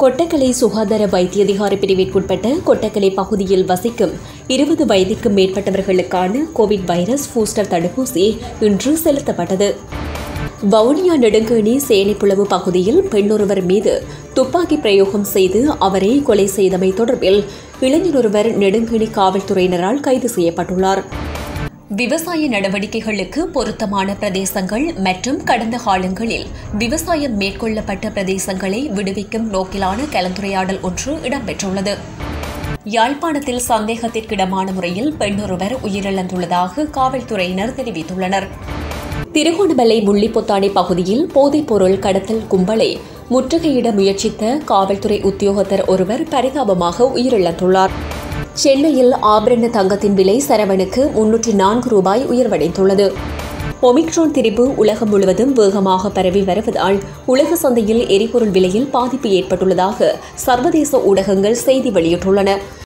கொட்டக்கலை சுகாதார வைத்திய அதிகாரி பிரிவிற்குட்பட்ட கொட்டக்கலை பகுதியில் வசிக்கும் 20 வயதிற்கும் மேற்பட்டவர்களுக்கான கோவிட் வைரஸ் பூஸ்டர் தடுப்பூசி இன்று செலுத்தப்பட்டது. வவுனியா நெடுங்கேணி சேனைப்புலவு பகுதியில் பெண்ணொருவர் மீது துப்பாக்கி பிரயோகம் செய்து அவரை கொலை செய்தமை தொடர்பில் இளைஞரொருவர் நெடுங்கேணி காவல்துறையினரால் கைது செய்யப்பட்டுள்ளார். விவசாய நடவடிக்கைகளுக்கு பொருத்தமான பிரதேசங்கள் மற்றும் கடந்த காலங்களில் விவசாயம் மேற்கொள்ளப்பட்ட பிரதேசங்களை விடுவிக்கும் நோக்கிலான கலந்துரையாடல் ஒன்று இடம்பெற்றுள்ளது. யாழ்ப்பாணத்தில் சந்தேகத்திற்கிடமான முறையில் பெண்ணொருவர் உயிரிழந்துள்ளதாக காவல்துறையினர் தெரிவித்துள்ளனர். திருகோணமலை முள்ளிப்பொத்தானை பகுதியில் போதைப்பொருள் கடத்தல் கும்பலை முற்றுகையிட முயற்சித்த காவல்துறை உத்தியோகத்தர் ஒருவர் பரிதாபமாக உயிரிழந்துள்ளார். சென்னையில் ஆபரண தங்கத்தின் விலை சரவணுக்கு 304 ரூபாய் உயர்வடைந்துள்ளது. ஒமிக்ரான் திரிபு உலகம் முழுவதும் வேகமாக பரவி வருவதால் உலக சந்தையில் எரிபொருள் விலையில் பாதிப்பு ஏற்பட்டுள்ளதாக சர்வதேச ஊடகங்கள் செய்தி வெளியிட்டுள்ளன.